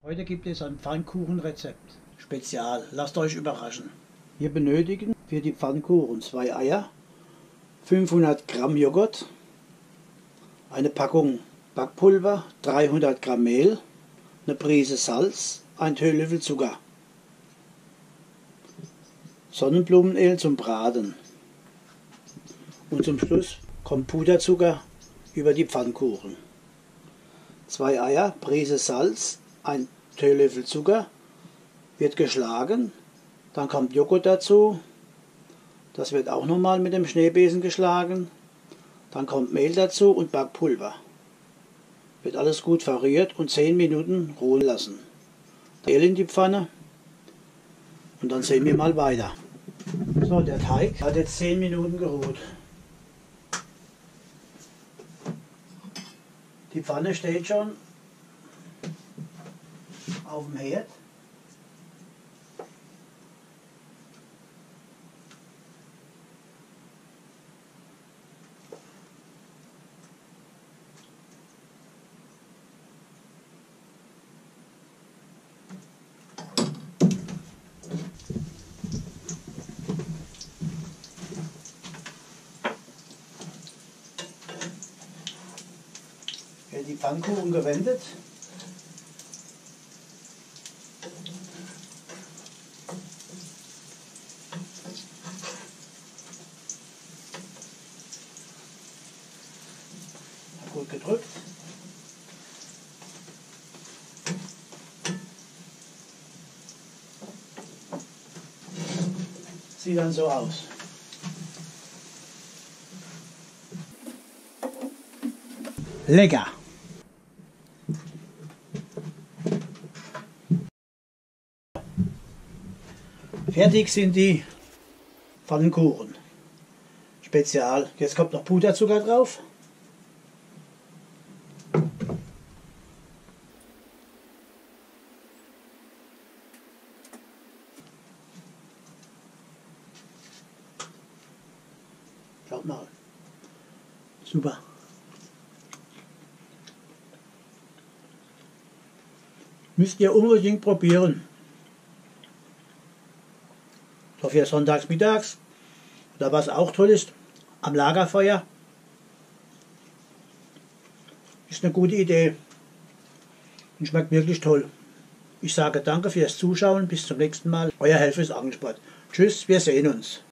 Heute gibt es ein Pfannkuchenrezept. Spezial, lasst euch überraschen. Wir benötigen für die Pfannkuchen 2 Eier, 500 Gramm Joghurt, eine Packung Backpulver, 300 Gramm Mehl, eine Prise Salz, ein Teelöffel Zucker, Sonnenblumenöl zum Braten und zum Schluss kommt Puderzucker über die Pfannkuchen. 2 Eier, Prise Salz, ein Teelöffel Zucker, wird geschlagen, dann kommt Joghurt dazu, das wird auch nochmal mit dem Schneebesen geschlagen, dann kommt Mehl dazu und Backpulver. Wird alles gut verrührt und 10 Minuten ruhen lassen. Mehl in die Pfanne und dann sehen wir mal weiter. So, der Teig hat jetzt 10 Minuten geruht. Die Pfanne steht schon auf dem Herd. Wird die Pfannkuchen gewendet. Gut gedrückt. Sieht dann so aus. Lecker! Fertig sind die Pfannkuchen. Spezial. Jetzt kommt noch Puderzucker drauf. Schaut mal. Super. Müsst ihr unbedingt probieren. So für sonntags mittags. Oder was auch toll ist, am Lagerfeuer. Ist eine gute Idee. Und schmeckt wirklich toll. Ich sage danke fürs Zuschauen. Bis zum nächsten Mal. Euer Helfer ist Angelsport. Tschüss, wir sehen uns.